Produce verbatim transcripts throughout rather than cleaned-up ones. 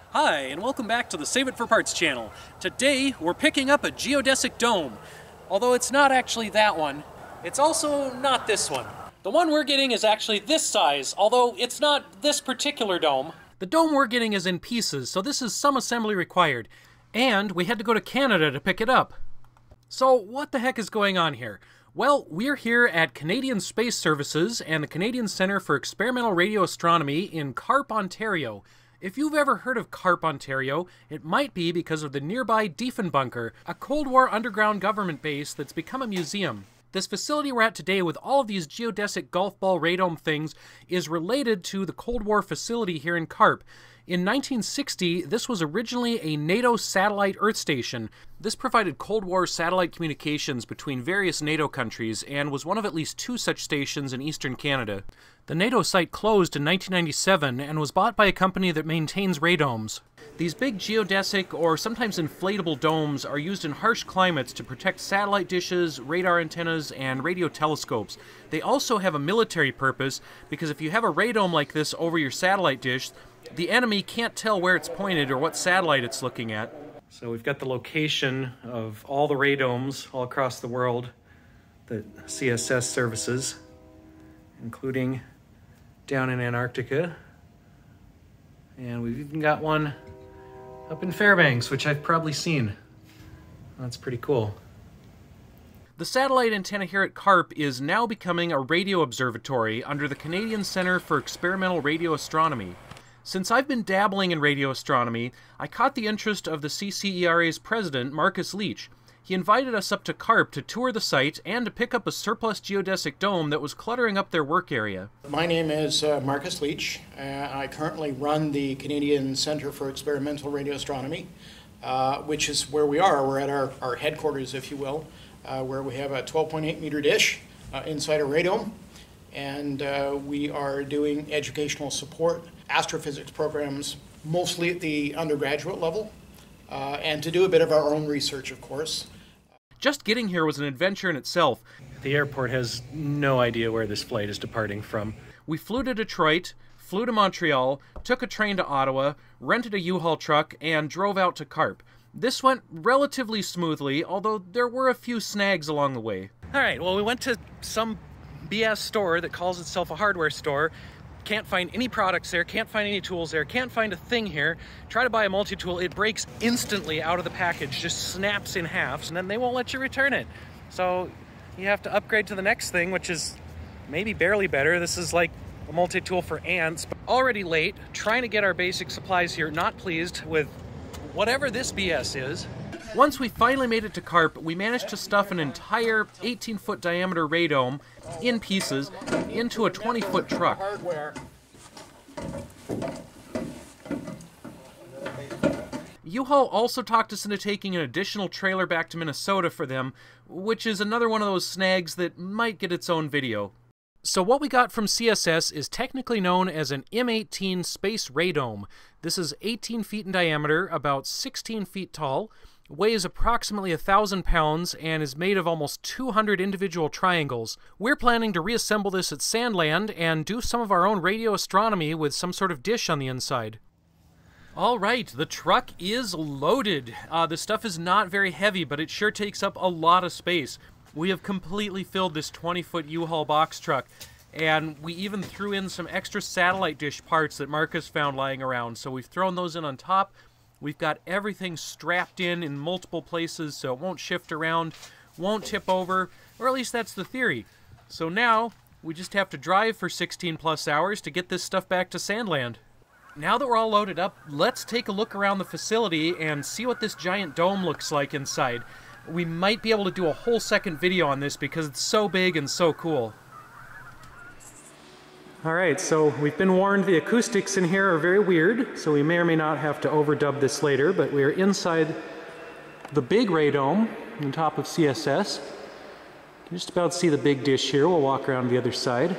Hi, and welcome back to the Save It for Parts channel. Today, we're picking up a geodesic dome. Although it's not actually that one. It's also not this one. The one we're getting is actually this size, although it's not this particular dome. The dome we're getting is in pieces, so this is some assembly required. And we had to go to Canada to pick it up. So what the heck is going on here? Well, we're here at Canadian Space Services and the Canadian Centre for Experimental Radio Astronomy in Carp, Ontario. If you've ever heard of Carp, Ontario, it might be because of the nearby Diefenbunker, a Cold War underground government base that's become a museum. This facility we're at today with all of these geodesic golf ball radome things is related to the Cold War facility here in Carp. In nineteen sixty, this was originally a NATO satellite Earth station. This provided Cold War satellite communications between various NATO countries and was one of at least two such stations in eastern Canada. The NATO site closed in nineteen ninety-seven and was bought by a company that maintains radomes. These big geodesic or sometimes inflatable domes are used in harsh climates to protect satellite dishes, radar antennas, and radio telescopes. They also have a military purpose because if you have a radome like this over your satellite dish, the enemy can't tell where it's pointed or what satellite it's looking at. So we've got the location of all the radomes all across the world that C S S services, including down in Antarctica. And we've even got one up in Fairbanks, which I've probably seen. That's pretty cool. The satellite antenna here at Carp is now becoming a radio observatory under the Canadian Centre for Experimental Radio Astronomy. Since I've been dabbling in radio astronomy, I caught the interest of the C C E R A's president, Marcus Leach. He invited us up to Carp to tour the site and to pick up a surplus geodesic dome that was cluttering up their work area. My name is uh, Marcus Leach. Uh, I currently run the Canadian Centre for Experimental Radio Astronomy, uh, which is where we are. We're at our, our headquarters, if you will, uh, where we have a twelve point eight meter dish uh, inside a radome, and uh, we are doing educational support, astrophysics programs, mostly at the undergraduate level, uh, and to do a bit of our own research, of course. Just getting here was an adventure in itself. The airport has no idea where this flight is departing from. We flew to Detroit, flew to Montreal, took a train to Ottawa, rented a U-Haul truck, and drove out to Carp. This went relatively smoothly, although there were a few snags along the way. All right, well, we went to some B S store that calls itself a hardware store. Can't find any products there, can't find any tools there, can't find a thing here. Try to buy a multi-tool, it breaks instantly out of the package, just snaps in halves, and then they won't let you return it. So you have to upgrade to the next thing, which is maybe barely better. This is like a multi-tool for ants. But already late, trying to get our basic supplies here, not pleased with whatever this B S is. Once we finally made it to Carp, we managed to stuff an entire eighteen foot diameter radome in pieces into a twenty foot truck. U-Haul also talked us into taking an additional trailer back to Minnesota for them, which is another one of those snags that might get its own video. So what we got from C S S is technically known as an M eighteen space radome. This is eighteen feet in diameter, about sixteen feet tall, weighs approximately a thousand pounds, and is made of almost two hundred individual triangles. We're planning to reassemble this at Sandland and do some of our own radio astronomy with some sort of dish on the inside. All right, the truck is loaded. Uh, the stuff is not very heavy, but it sure takes up a lot of space. We have completely filled this twenty foot U-Haul box truck, and we even threw in some extra satellite dish parts that Marcus found lying around, so we've thrown those in on top. We've got everything strapped in in multiple places so it won't shift around, won't tip over, or at least that's the theory. So now, we just have to drive for sixteen plus hours to get this stuff back to Sandland. Now that we're all loaded up, let's take a look around the facility and see what this giant dome looks like inside. We might be able to do a whole second video on this because it's so big and so cool. Alright, so we've been warned the acoustics in here are very weird, so we may or may not have to overdub this later, but we're inside the big radome on top of C S S. You can just about see the big dish here. We'll walk around the other side.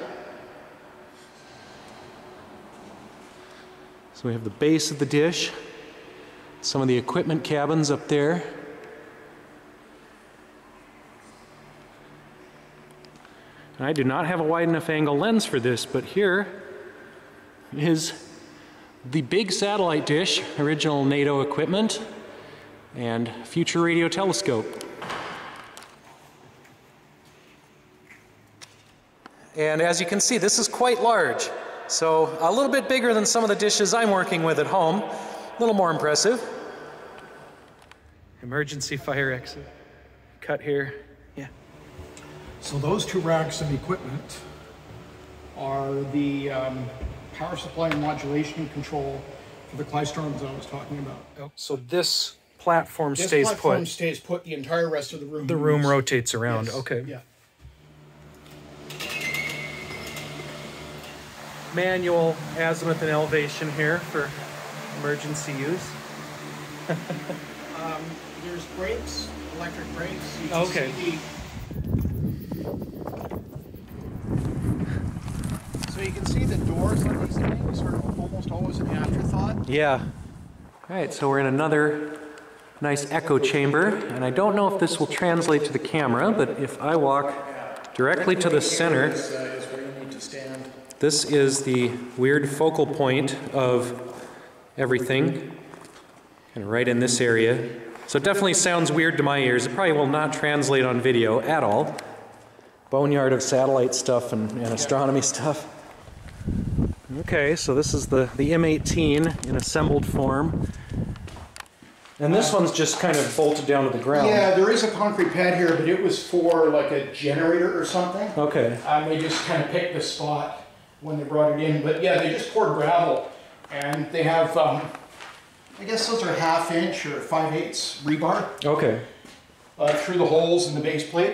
So we have the base of the dish, some of the equipment cabins up there. I do not have a wide enough angle lens for this, but here is the big satellite dish, original NATO equipment, and future radio telescope. And as you can see, this is quite large. So a little bit bigger than some of the dishes I'm working with at home. A little more impressive. Emergency fire exit. Cut here. Yeah. So those two racks of equipment are the um, power supply and modulation control for the Clystorms I was talking about. Oh, so this platform this stays platform put. stays put. The entire rest of the room. The moves. room rotates around. Yes. Okay. Yeah. Manual azimuth and elevation here for emergency use. um, there's brakes, electric brakes. You can Okay. see the, so you can see the doors on these things are almost always an afterthought. Yeah. All right, so we're in another nice echo chamber, and I don't know if this will translate to the camera, but if I walk directly to the center, Is, uh, is where you need to stand. this is the weird focal point of everything, kind of right in this area. So it definitely sounds weird to my ears. It probably will not translate on video at all. Boneyard of satellite stuff and, and astronomy stuff. Okay, so this is the, the M eighteen in assembled form. And this one's just kind of bolted down to the ground. Yeah, there is a concrete pad here, but it was for like a generator or something. Okay. Um, they just kind of picked the spot when they brought it in. But yeah, they just poured gravel, and they have, um, I guess those are half inch or five eighths rebar Okay. uh, through the holes in the base plate.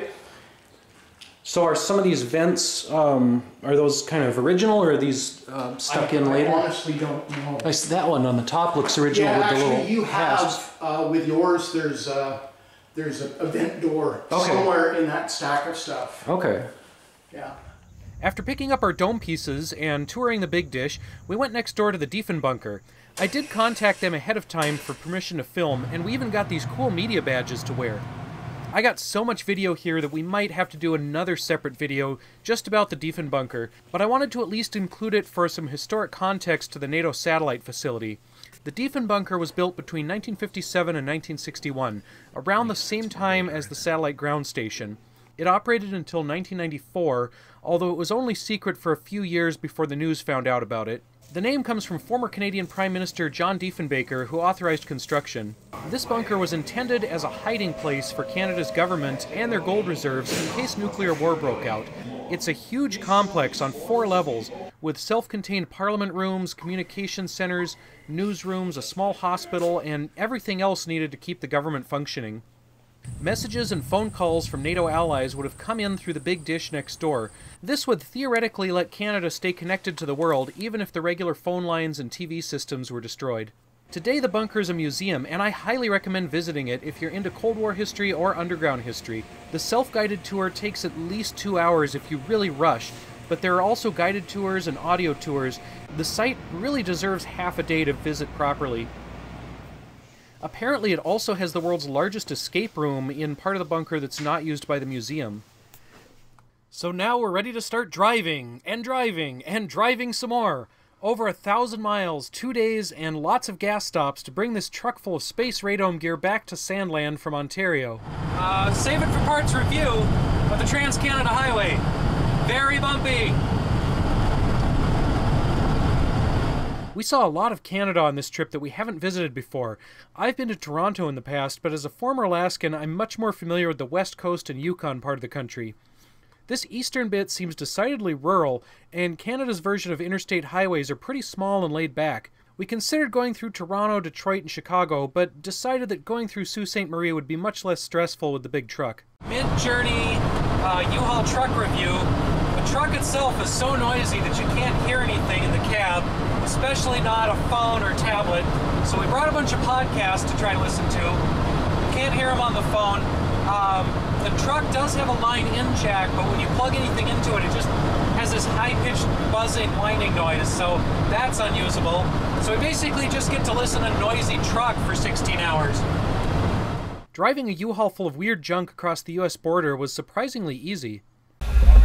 So are some of these vents, um, are those kind of original, or are these uh, stuck I, in later? I honestly don't know. I see that one on the top looks original Yeah, with the actually, little you hasps. have uh, with yours. There's uh, there's a, a vent door Okay. somewhere in that stack of stuff. Okay. Yeah. After picking up our dome pieces and touring the big dish, we went next door to the Diefenbunker. I did contact them ahead of time for permission to film, and we even got these cool media badges to wear. I got so much video here that we might have to do another separate video just about the Diefenbunker, but I wanted to at least include it for some historic context to the NATO satellite facility. The Diefenbunker was built between nineteen fifty-seven and nineteen sixty-one, around the same time as the satellite ground station. It operated until nineteen ninety-four, although it was only secret for a few years before the news found out about it. The name comes from former Canadian Prime Minister John Diefenbunker, who authorized construction. This bunker was intended as a hiding place for Canada's government and their gold reserves in case nuclear war broke out. It's a huge complex on four levels, with self-contained parliament rooms, communication centers, newsrooms, a small hospital, and everything else needed to keep the government functioning. Messages and phone calls from NATO allies would have come in through the big dish next door. This would theoretically let Canada stay connected to the world, even if the regular phone lines and T V systems were destroyed. Today the bunker is a museum, and I highly recommend visiting it if you're into Cold War history or underground history. The self-guided tour takes at least two hours if you really rush, but there are also guided tours and audio tours. The site really deserves half a day to visit properly. Apparently it also has the world's largest escape room in part of the bunker that's not used by the museum. So now we're ready to start driving, and driving, and driving some more. Over a thousand miles, two days, and lots of gas stops to bring this truck full of space radome gear back to Sandland from Ontario. Uh, save it for parts review, but the Trans-Canada Highway. Very bumpy. We saw a lot of Canada on this trip that we haven't visited before. I've been to Toronto in the past, but as a former Alaskan, I'm much more familiar with the West Coast and Yukon part of the country. This eastern bit seems decidedly rural, and Canada's version of interstate highways are pretty small and laid back. We considered going through Toronto, Detroit, and Chicago, but decided that going through Sault Ste. Marie would be much less stressful with the big truck. Mid-journey uh, U-Haul truck review. The truck itself is so noisy that you can't hear anything in the cab, especially not a phone or tablet. So we brought a bunch of podcasts to try to listen to. Can't hear them on the phone. Um, the truck does have a line-in jack, but when you plug anything into it, it just has this high-pitched buzzing, whining noise, so that's unusable. So we basically just get to listen to a noisy truck for sixteen hours. Driving a U-Haul full of weird junk across the U S border was surprisingly easy.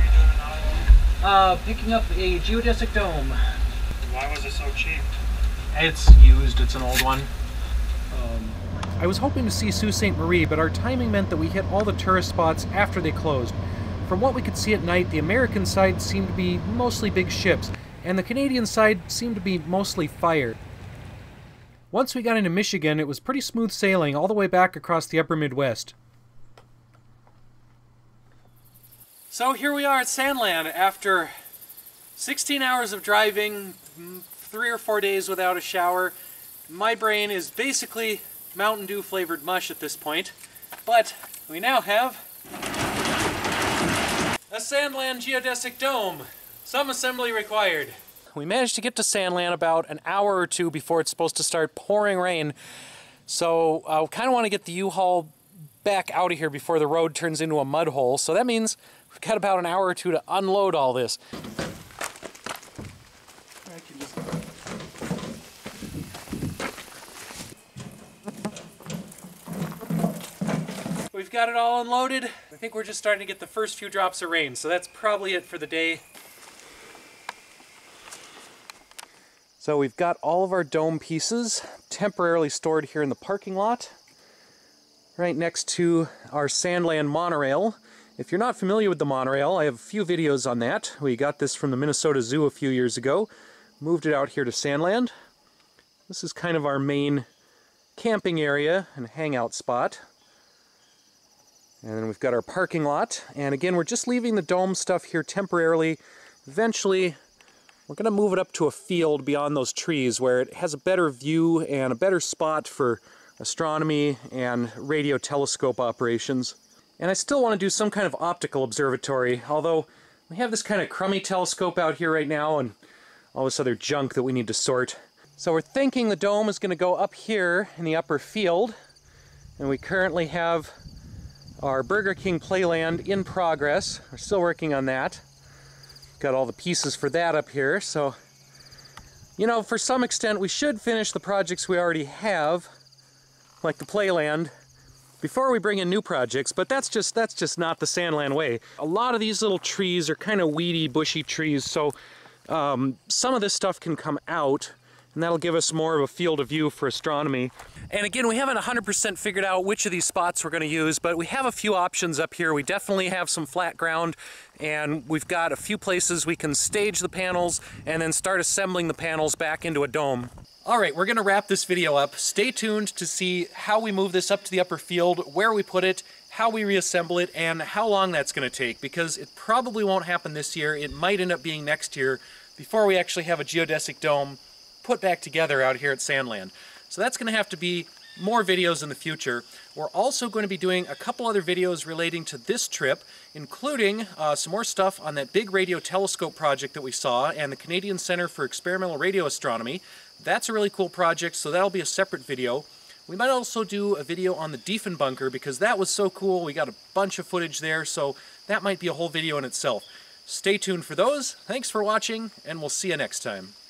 Uh, picking up a geodesic dome. Why was it so cheap? It's used, it's an old one. Um, I was hoping to see Sault Ste. Marie, but our timing meant that we hit all the tourist spots after they closed. From what we could see at night, the American side seemed to be mostly big ships, and the Canadian side seemed to be mostly fire. Once we got into Michigan, it was pretty smooth sailing all the way back across the upper Midwest. So here we are at Sandland after sixteen hours of driving, three or four days without a shower. My brain is basically Mountain Dew flavored mush at this point, but we now have a Sandland geodesic dome. Some assembly required. We managed to get to Sandland about an hour or two before it's supposed to start pouring rain, so I kind of want to get the U-Haul back out of here before the road turns into a mud hole, so that means we've got about an hour or two to unload all this. We've got it all unloaded. I think we're just starting to get the first few drops of rain, so that's probably it for the day. So we've got all of our dome pieces temporarily stored here in the parking lot, right next to our Sandland monorail. If you're not familiar with the monorail, I have a few videos on that. We got this from the Minnesota Zoo a few years ago, moved it out here to Sandland. This is kind of our main camping area and hangout spot. And then we've got our parking lot, and again, we're just leaving the dome stuff here temporarily. Eventually, we're going to move it up to a field beyond those trees where it has a better view and a better spot for astronomy and radio telescope operations. And I still want to do some kind of optical observatory, although we have this kind of crummy telescope out here right now and all this other junk that we need to sort. So we're thinking the dome is going to go up here in the upper field, and we currently have our Burger King playland in progress. We're still working on that. Got all the pieces for that up here, so you know, for some extent we should finish the projects we already have, like the playland, before we bring in new projects, but that's just that's just not the Sandland way. A lot of these little trees are kind of weedy, bushy trees, so um, some of this stuff can come out, and that'll give us more of a field of view for astronomy. And again, we haven't one hundred percent figured out which of these spots we're going to use, but we have a few options up here. We definitely have some flat ground, and we've got a few places we can stage the panels and then start assembling the panels back into a dome. All right, we're going to wrap this video up. Stay tuned to see how we move this up to the upper field, where we put it, how we reassemble it, and how long that's going to take, because it probably won't happen this year. It might end up being next year before we actually have a geodesic dome put back together out here at Sandland. So that's going to have to be more videos in the future. We're also going to be doing a couple other videos relating to this trip, including uh, some more stuff on that big radio telescope project that we saw and the Canadian Centre for Experimental Radio Astronomy. That's a really cool project, so that'll be a separate video. We might also do a video on the Diefenbunker because that was so cool. We got a bunch of footage there, so that might be a whole video in itself. Stay tuned for those. Thanks for watching, and we'll see you next time.